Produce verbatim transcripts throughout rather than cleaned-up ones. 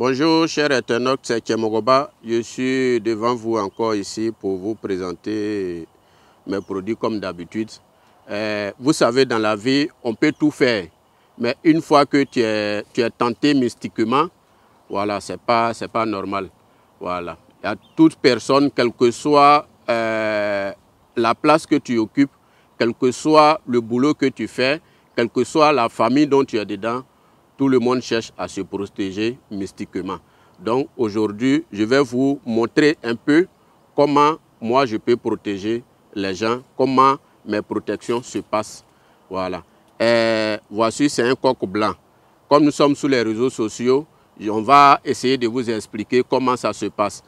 Bonjour chers internautes, c'est Tchemoroba. Je suis devant vous encore ici pour vous présenter mes produits comme d'habitude. Euh, vous savez, dans la vie, on peut tout faire. Mais une fois que tu es, tu es tenté mystiquement, voilà, ce n'est pas, c'est pas normal. Voilà. Il y a toute personne, quelle que soit euh, la place que tu occupes, quel que soit le boulot que tu fais, quelle que soit la famille dont tu es dedans, tout le monde cherche à se protéger mystiquement. Donc aujourd'hui, je vais vous montrer un peu comment moi je peux protéger les gens, comment mes protections se passent. Voilà. Et voici, c'est un coq blanc. Comme nous sommes sur les réseaux sociaux, on va essayer de vous expliquer comment ça se passe.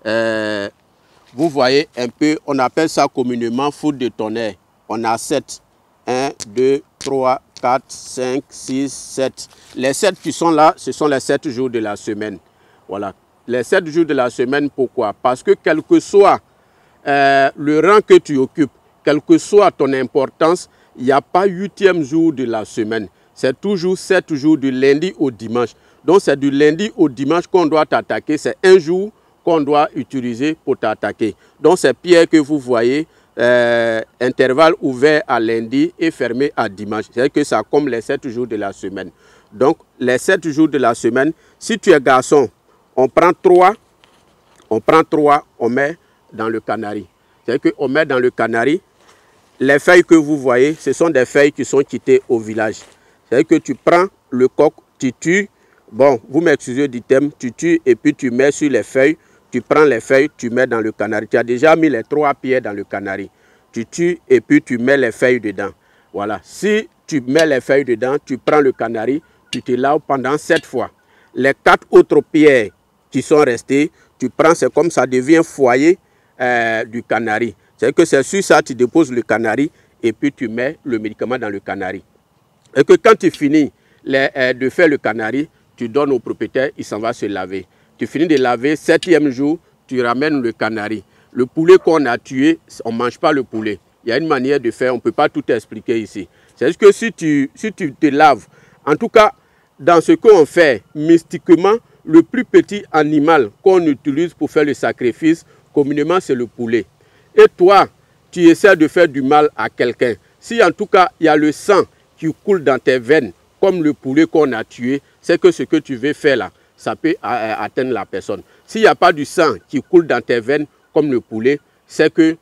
Et vous voyez un peu, on appelle ça communément foudre de tonnerre. On a sept. un, deux, trois, quatre, cinq, six, sept. Les sept qui sont là, ce sont les sept jours de la semaine. Voilà. Les sept jours de la semaine, pourquoi? Parce que quel que soit euh, le rang que tu occupes, quelle que soit ton importance, il n'y a pas huitième jour de la semaine. C'est toujours sept jours du lundi au dimanche. Donc c'est du lundi au dimanche qu'on doit t'attaquer. C'est un jour qu'on doit utiliser pour t'attaquer. Donc ces pierres que vous voyez, Euh, intervalle ouvert à lundi et fermé à dimanche. C'est que ça comme les sept jours de la semaine. Donc, les sept jours de la semaine, si tu es garçon, on prend trois, on prend trois, on met dans le canari. C'est que on met dans le canari, les feuilles que vous voyez, ce sont des feuilles qui sont quittées au village. C'est que tu prends le coq, tu tues, bon, vous m'excusez du thème, tu tues et puis tu mets sur les feuilles. Tu prends les feuilles, tu mets dans le canari. Tu as déjà mis les trois pierres dans le canari. Tu tues et puis tu mets les feuilles dedans. Voilà. Si tu mets les feuilles dedans, tu prends le canari, tu te laves pendant sept fois. Les quatre autres pierres qui sont restées, tu prends, c'est comme ça devient foyer euh, du canari. C'est que c'est sur ça, tu déposes le canari et puis tu mets le médicament dans le canari. Et que quand tu finis les, euh, de faire le canari, tu donnes au propriétaire, il s'en va se laver. Tu finis de laver, septième jour, tu ramènes le canari. Le poulet qu'on a tué, on ne mange pas le poulet. Il y a une manière de faire, on ne peut pas tout expliquer ici. C'est juste que si tu, si tu te laves, en tout cas, dans ce qu'on fait, mystiquement, le plus petit animal qu'on utilise pour faire le sacrifice, communément, c'est le poulet. Et toi, tu essaies de faire du mal à quelqu'un. Si en tout cas, il y a le sang qui coule dans tes veines, comme le poulet qu'on a tué, c'est que ce que tu veux faire là, ça peut atteindre la personne. S'il n'y a pas du sang qui coule dans tes veines, comme le poulet, c'est que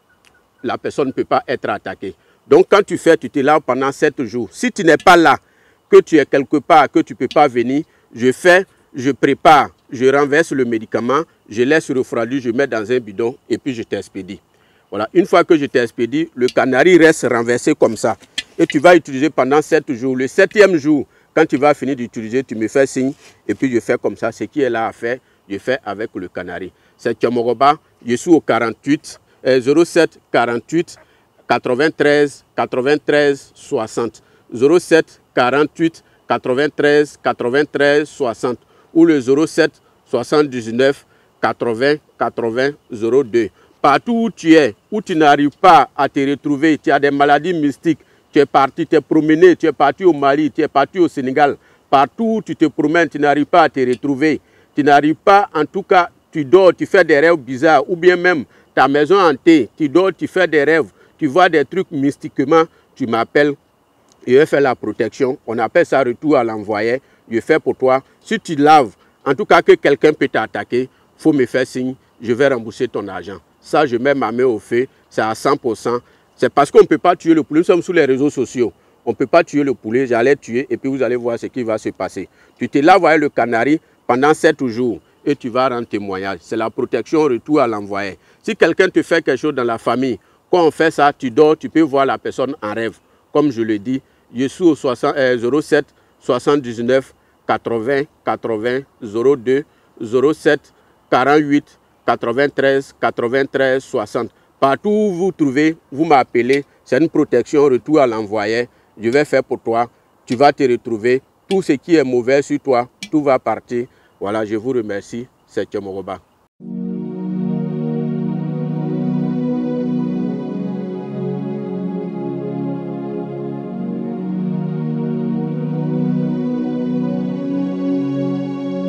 la personne ne peut pas être attaquée. Donc quand tu fais, tu te laves pendant sept jours. Si tu n'es pas là, que tu es quelque part, que tu ne peux pas venir, je fais, je prépare, je renverse le médicament, je laisse refroidir, je mets dans un bidon et puis je t'expédie. Voilà. Une fois que je t'expédie, le canari reste renversé comme ça. Et tu vas utiliser pendant sept jours. Le septième jour, quand tu vas finir d'utiliser, tu me fais signe et puis je fais comme ça. Ce qui est là à faire, je fais avec le canari. C'est Tchemoroba, je suis au quarante-huit, euh, zéro sept quarante-huit quatre-vingt-treize quatre-vingt-treize soixante. zéro sept quarante-huit quatre-vingt-treize quatre-vingt-treize soixante ou le zéro sept soixante-dix-neuf quatre-vingts quatre-vingts zéro deux. Partout où tu es, où tu n'arrives pas à te retrouver, tu as des maladies mystiques, tu es parti, tu es promené, tu es parti au Mali, tu es parti au Sénégal. Partout où tu te promènes, tu n'arrives pas à te retrouver. Tu n'arrives pas, en tout cas, tu dors, tu fais des rêves bizarres. Ou bien même ta maison hantée, tu dors, tu fais des rêves. Tu vois des trucs mystiquement, tu m'appelles. Je vais faire la protection. On appelle ça retour à l'envoyé. Je fais pour toi. Si tu laves, en tout cas que quelqu'un peut t'attaquer, il faut me faire signe. Je vais rembourser ton argent. Ça, je mets ma main au feu. C'est à cent pour cent. C'est parce qu'on ne peut pas tuer le poulet. Nous sommes sur les réseaux sociaux. On ne peut pas tuer le poulet. J'allais tuer et puis vous allez voir ce qui va se passer. Tu te laves avec le canari pendant sept jours et tu vas rendre témoignage. C'est la protection retour à l'envoyé. Si quelqu'un te fait quelque chose dans la famille, quand on fait ça, tu dors, tu peux voir la personne en rêve. Comme je le dis, je suis au zéro sept soixante-dix-neuf quatre-vingts quatre-vingts zéro deux zéro sept quarante-huit quatre-vingt-treize quatre-vingt-treize soixante. Partout où vous trouvez, vous m'appelez. C'est une protection retour à l'envoyé. Je vais faire pour toi. Tu vas te retrouver. Tout ce qui est mauvais sur toi, tout va partir. Voilà, je vous remercie. C'est Tchemoroba.